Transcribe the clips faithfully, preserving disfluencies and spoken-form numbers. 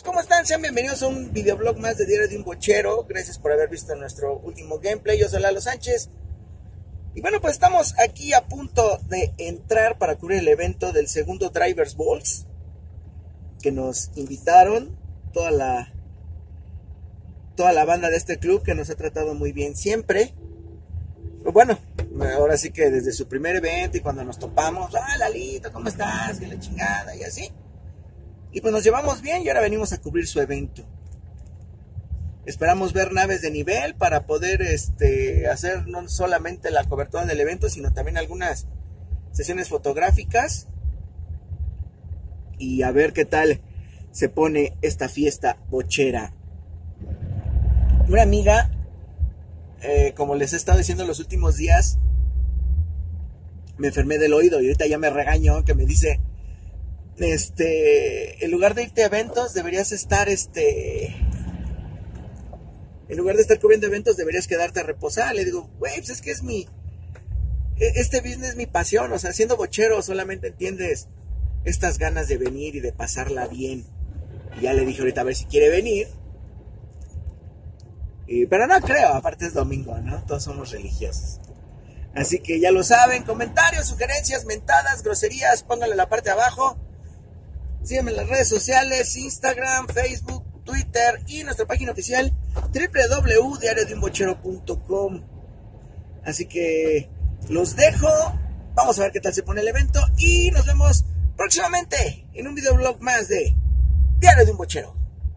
amigos, ¿cómo están? Sean bienvenidos a un videoblog más de Diario de un Bochero. Gracias por haber visto nuestro último gameplay. Yo soy Lalo Sánchez. Y bueno, pues estamos aquí a punto de entrar para cubrir el evento del segundo Drivers Balls, que nos invitaron toda la toda la banda de este club, que nos ha tratado muy bien siempre. Pero bueno, ahora sí que desde su primer evento y cuando nos topamos, ah, Lalito, ¿cómo estás? Que la chingada y así. Y pues nos llevamos bien y ahora venimos a cubrir su evento. Esperamos ver naves de nivel para poder este, hacer no solamente la cobertura del evento, sino también algunas sesiones fotográficas. Y a ver qué tal se pone esta fiesta bochera. Una amiga, eh, como les he estado diciendo los últimos días, me enfermé del oído y ahorita ya me regañó, que me dice... Este, en lugar de irte a eventos, deberías estar, este, en lugar de estar cubriendo eventos, deberías quedarte a reposar. Le digo, güey, pues es que es mi, este business es mi pasión. O sea, siendo bochero solamente entiendes estas ganas de venir y de pasarla bien. Y ya le dije ahorita a ver si quiere venir. Y, pero no creo, aparte es domingo, ¿no? Todos somos religiosos. Así que ya lo saben, comentarios, sugerencias, mentadas, groserías, pónganle en la parte de abajo. Síganme en las redes sociales, Instagram, Facebook, Twitter y nuestra página oficial doble u doble u doble u punto diario de un bochero punto com. Así que los dejo, vamos a ver qué tal se pone el evento y nos vemos próximamente en un videoblog más de Diario de un Bochero.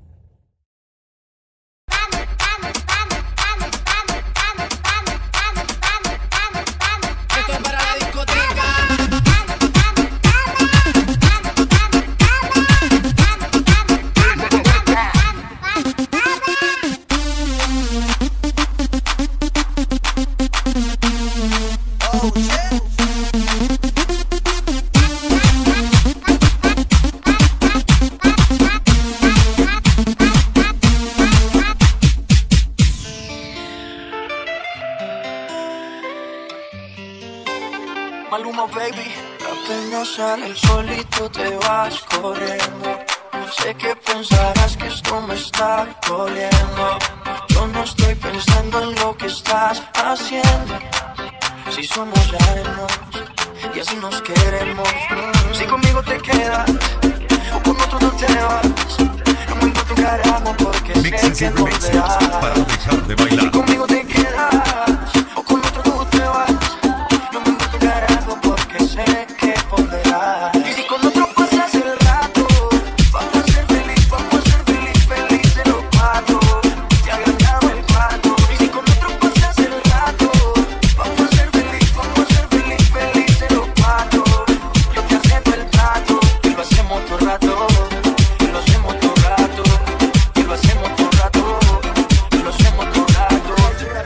Maluma, baby. Apenas sale el solito te vas corriendo. Sé que pensarás que esto me está doliendo. Yo no estoy pensando en lo que estás haciendo. Si somos ajenos y así nos queremos. Si conmigo te quedas o con otro no te vas, no me importa un carajo porque sé que no te vas. Para dejar de bailar. Si conmigo te quedas o con otro tú te vas, no me importa un carajo porque sé que volverás. Y si con otro pasas el rato, vamos a ser feliz, vamos a ser feliz, felices los cuatro. Te agrandamos el cuarto. Y si con otro pasas el rato, vamos a ser feliz, vamos a ser feliz, felices los cuatro. Yo te acepto el trato y lo hacemos todo rato. Y lo hacemos todo rato. Y lo hacemos todo rato. Y lo hacemos todo rato.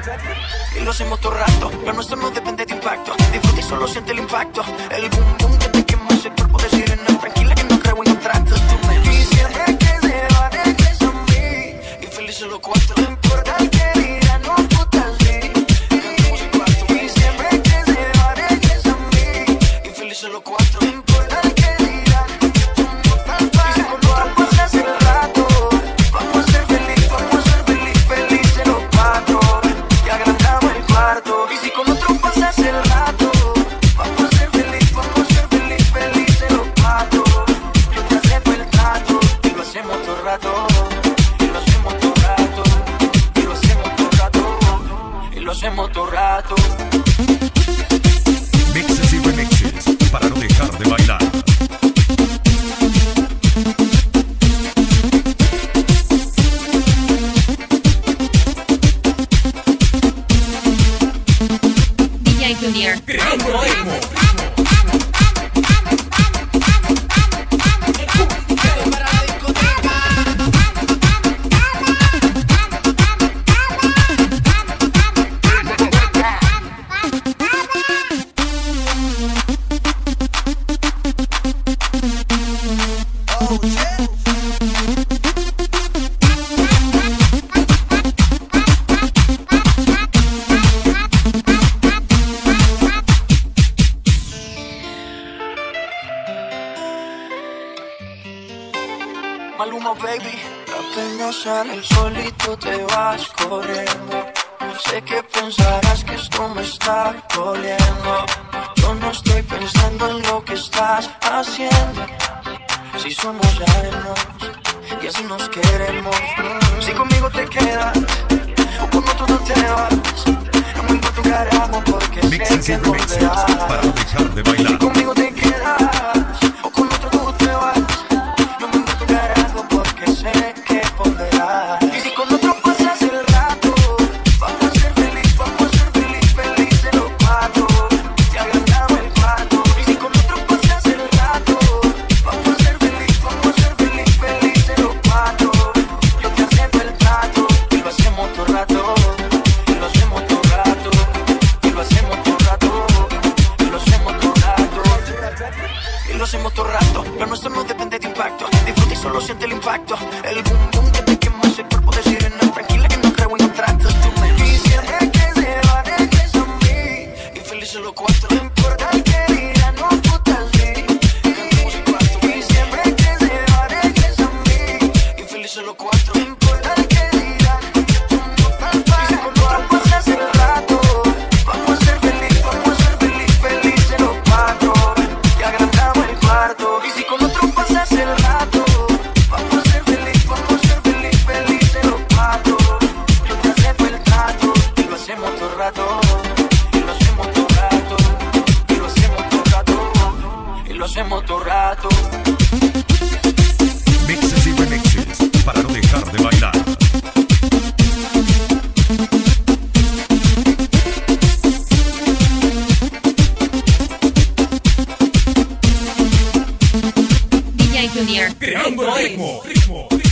Y lo hacemos todo rato. Lo nuestro no depende de impacto. Disfruta y solo siente el impacto. El boom boom que te quema ese cuerpo de sirena. Tranquila que no creo en un trato. Y siempre que se va regreso a mí. Y felices los cuatro. No importa el que diga, no puta sí. Cantamos el cuarto. Y siempre que se va regreso a mí. Y felices los cuatro. No importa el que diga, no puta sí. Y si con otro pasas el rato, vamos a ser feliz, vamos a ser feliz, felices los cuatro. Te agrandamos el cuarto. Y si con otro pasas el rato, vamos a ser feliz, vamos a ser feliz, felices los cuatro. Yo te acepto el trato y lo hacemos todo rato. Y lo hacemos todo rato. Y lo hacemos todo rato. Y lo hacemos todo rato. Mixes y remixes para no dejar de bailar. Maluma, baby. Apenas sale el solito te vas corriendo. Sé que pensarás que esto me está doliendo. Yo no estoy pensando en lo que estás haciendo. Si somos ajenos y así nos queremos. Si conmigo te quedas o con otro no te vas, no me importa un carajo porque Mixes sé y que remixes volverás. para dejar de bailar. Si conmigo te quedas o con otro tú te vas, no me importa un carajo porque sé que volverás. Y si con otro pasas el rato, vamos a ser feliz, vamos a ser feliz, felices los cuatro. Te agrandamos el cuarto. Y si con otro pasas el rato, vamos a ser feliz, vamos a ser feliz, felices los cuatro. Yo te acepto el trato y lo hacemos todo rato. Y lo hacemos todo rato. Y lo hacemos todo rato. Y lo hacemos todo rato. Y lo hacemos todo rato. Lo nuestro no depende de impacto. Disfruta y solo siente el impacto. El boom boom que te quema ese cuerpo de sirena. Tranquila que no creo en los tratos. Y siempre que se va regresa a mí. Infelices los cuatro. No importa el que dirán, no puta sí. Y siempre que se va regresa a mí. Infelices los cuatro. No importa el que dirán, somos tal para. Y si con otro pasas el rato, vamos a ser feliz, vamos a ser feliz, felices los cuatro. Te agrandamos el cuarto. Y si con otro pasas el rato, vamos a ser feliz, vamos a ser feliz, felices los cuatro. Yo te acepto el trato y lo hacemos todo rato. Y lo hacemos todo rato. Y lo hacemos todo rato. Y lo hacemos todo rato. Mixes y remixes para no dejar de bailar. D J Junior. Creando el ritmo, ritmo, ritmo.